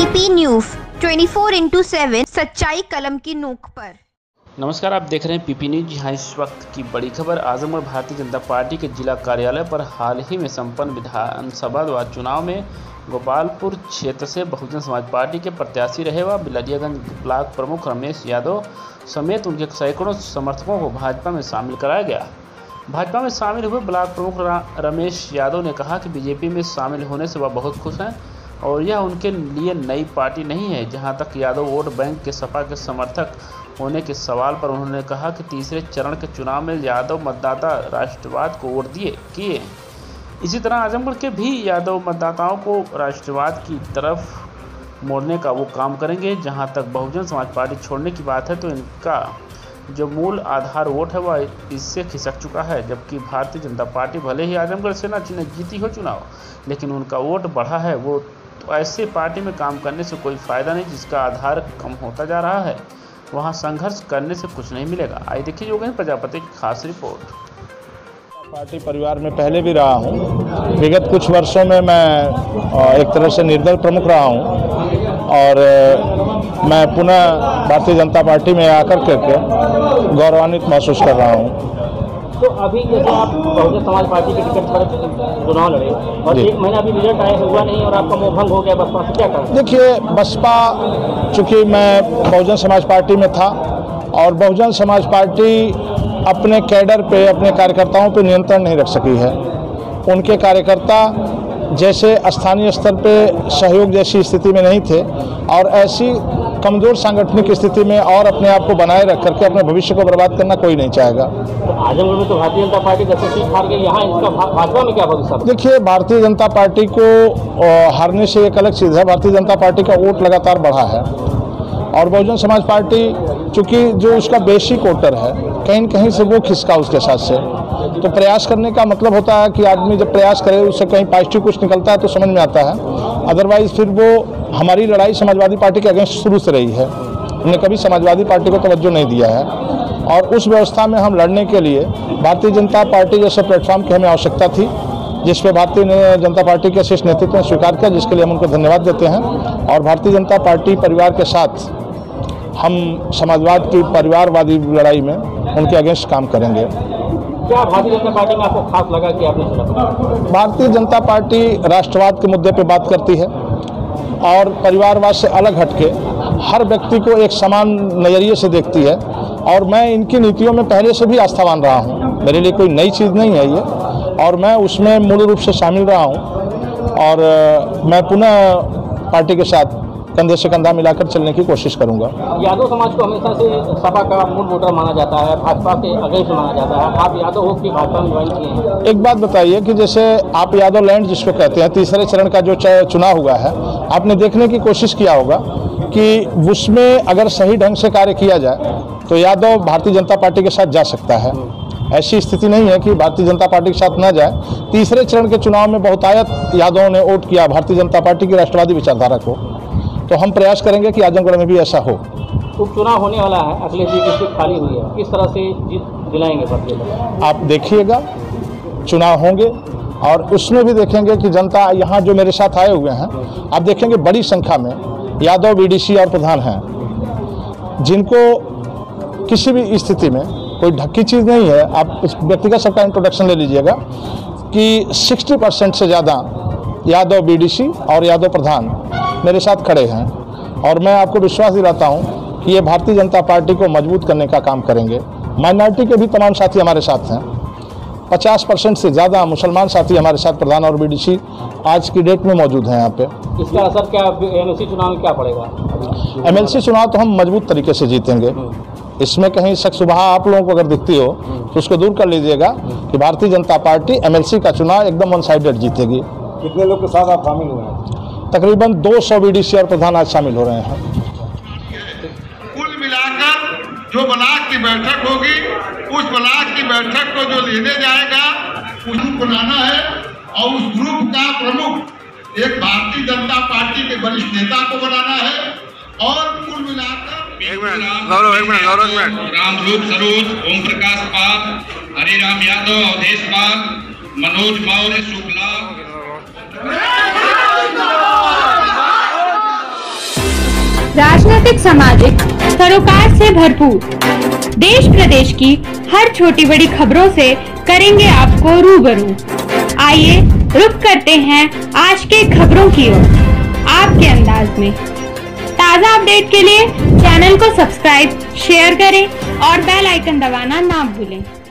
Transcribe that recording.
PP news 24/7 सच्चाई कलम की नोक पर। नमस्कार, आप देख रहे हैं पीपी न्यूज। यहाँ इस वक्त की बड़ी खबर। आजमगढ़ भारतीय जनता पार्टी के जिला कार्यालय पर हाल ही में संपन्न विधानसभा चुनाव में गोपालपुर क्षेत्र से बहुजन समाज पार्टी के प्रत्याशी रहे व बिलरियागंज ब्लॉक प्रमुख रमेश यादव समेत उनके सैकड़ों समर्थकों को भाजपा में शामिल कराया गया। भाजपा में शामिल हुए ब्लॉक प्रमुख रमेश यादव ने कहा कि बीजेपी में शामिल होने से वह बहुत खुश हैं और यह उनके लिए नई पार्टी नहीं है। जहां तक यादव वोट बैंक के सपा के समर्थक होने के सवाल पर उन्होंने कहा कि तीसरे चरण के चुनाव में यादव मतदाता राष्ट्रवाद को वोट किए। इसी तरह आजमगढ़ के भी यादव मतदाताओं को राष्ट्रवाद की तरफ मोड़ने का वो काम करेंगे। जहां तक बहुजन समाज पार्टी छोड़ने की बात है तो इनका जो मूल आधार वोट है वह इससे खिसक चुका है। जबकि भारतीय जनता पार्टी भले ही आजमगढ़ से न जीती हो चुनाव, लेकिन उनका वोट बढ़ा है। वो तो ऐसे पार्टी में काम करने से कोई फ़ायदा नहीं जिसका आधार कम होता जा रहा है। वहाँ संघर्ष करने से कुछ नहीं मिलेगा। आइए देखिए योगेंद्र प्रजापति की खास रिपोर्ट। पार्टी परिवार में पहले भी रहा हूँ। विगत कुछ वर्षों में मैं एक तरह से निर्दल प्रमुख रहा हूँ और मैं पुनः भारतीय जनता पार्टी में आकर के गौरवान्वित महसूस कर रहा हूँ। तो अभी जैसे आप बहुजन समाज पार्टी के टिकट पर चुनाव लड़े और एक महीना अभी रिजल्ट आया हुआ नहीं और आपका मोह भंग हो गया बसपा से, क्या करें? देखिए, बसपा चूँकि मैं बहुजन समाज पार्टी में था और बहुजन समाज पार्टी अपने कैडर पे, अपने कार्यकर्ताओं पे नियंत्रण नहीं रख सकी है। उनके कार्यकर्ता जैसे स्थानीय स्तर पे सहयोग जैसी स्थिति में नहीं थे और ऐसी कमज़ोर सांगठनिक स्थिति में और अपने आप को बनाए रख करके अपने भविष्य को बर्बाद करना कोई नहीं चाहेगा। तो आजमगढ़ में तो भारतीय जनता पार्टी 10 सीट हार गई, यहाँ इसका भाजपा में क्या भविष्य? देखिए, भारतीय जनता पार्टी को हारने से एक अलग चीज़ है। भारतीय जनता पार्टी का वोट लगातार बढ़ा है और बहुजन समाज पार्टी चूँकि जो उसका बेसिक वोटर है कहीं न कहीं से वो खिसका उसके साथ से। तो प्रयास करने का मतलब होता है कि आदमी जब प्रयास करे उससे कहीं पॉजिटिव कुछ निकलता है तो समझ में आता है। अदरवाइज़ फिर वो हमारी लड़ाई समाजवादी पार्टी के अगेंस्ट शुरू से रही है। हमने कभी समाजवादी पार्टी को तवज्जो नहीं दिया है और उस व्यवस्था में हम लड़ने के लिए भारतीय जनता पार्टी जैसे प्लेटफॉर्म की हमें आवश्यकता थी, जिस पे भारतीय जनता पार्टी के शीर्ष नेतृत्व ने स्वीकार किया, जिसके लिए हम उनको धन्यवाद देते हैं। और भारतीय जनता पार्टी परिवार के साथ हम समाजवाद की परिवारवादी लड़ाई में उनके अगेंस्ट काम करेंगे। क्या भारतीय जनता पार्टी में आपको खास लगा कि आपने चुना? भारतीय जनता पार्टी राष्ट्रवाद के मुद्दे पे बात करती है और परिवारवाद से अलग हटके हर व्यक्ति को एक समान नज़रिए से देखती है और मैं इनकी नीतियों में पहले से भी आस्थावान रहा हूँ। मेरे लिए कोई नई चीज़ नहीं है ये और मैं उसमें मूल रूप से शामिल रहा हूँ और मैं पुनः पार्टी के साथ कंधे से कंधा मिलाकर चलने की कोशिश करूंगा। यादव समाज को हमेशा से सपा का मूल वोटर माना जाता है, भाजपा के अगेंस्ट माना जाता है। आप यादव हो कि भाजपा में ज्वाइन किए हैं? एक बात बताइए कि जैसे आप यादव लैंड जिसको कहते हैं, तीसरे चरण का जो चुनाव हुआ है, आपने देखने की कोशिश किया होगा कि उसमें अगर सही ढंग से कार्य किया जाए तो यादव भारतीय जनता पार्टी के साथ जा सकता है। ऐसी स्थिति नहीं है कि भारतीय जनता पार्टी के साथ न जाए। तीसरे चरण के चुनाव में बहुतायत यादवों ने वोट किया भारतीय जनता पार्टी की राष्ट्रवादी विचारधारा को। तो हम प्रयास करेंगे कि आजमगढ़ में भी ऐसा हो। उपचुनाव होने वाला है, अखिलेश जी की सीट खाली हुई है, किस तरह से जीत दिलाएंगे भारतीय जनता? आप देखिएगा, चुनाव होंगे और उसमें भी देखेंगे कि जनता यहाँ जो मेरे साथ आए हुए हैं, आप देखेंगे बड़ी संख्या में यादव बीडीसी और प्रधान हैं, जिनको किसी भी स्थिति में कोई ढक्की चीज़ नहीं है। आप उस व्यक्तिगत सबका इंट्रोडक्शन ले लीजिएगा कि 60% से ज़्यादा यादव बीडीसी और यादव प्रधान मेरे साथ खड़े हैं और मैं आपको विश्वास दिलाता हूं कि ये भारतीय जनता पार्टी को मजबूत करने का काम करेंगे। माइनॉरिटी के भी तमाम साथी हमारे साथ हैं। 50% से ज़्यादा मुसलमान साथी हमारे साथ प्रधान और बीडीसी आज की डेट में मौजूद हैं यहाँ पे। इसका असर क्या एमएलसी चुनाव में क्या पड़ेगा? एमएलसी चुनाव तो हम मजबूत तरीके से जीतेंगे, इसमें कहीं शक शुबहा आप लोगों को अगर दिखती हो तो उसको दूर कर लीजिएगा कि भारतीय जनता पार्टी एमएलसी का चुनाव एकदम वन साइडेड जीतेगी। कितने लोग के साथ आप शामिल हुए हैं? तकरीबन 200 बीडीसी और प्रधान आज शामिल हो रहे हैं। कुल मिलाकर जो ब्लॉक की बैठक होगी, उस ब्लॉक की बैठक को जो लेने जाएगा उसको बनाना है और उस ग्रुप का प्रमुख एक भारतीय जनता पार्टी के वरिष्ठ नेता को बनाना है और कुल मिलाकर रामरूप सरोज, ओम प्रकाश पाल, हरिराम यादव, अवधेश पाल, मनोज मौर्य, शुक्ला राजनीतिक सामाजिक सरोकार से भरपूर देश प्रदेश की हर छोटी बड़ी खबरों से करेंगे आपको रूबरू। आइए रुक करते हैं आज के खबरों की ओर आपके अंदाज में। ताज़ा अपडेट के लिए चैनल को सब्सक्राइब, शेयर करें और बेल आइकन दबाना ना भूलें।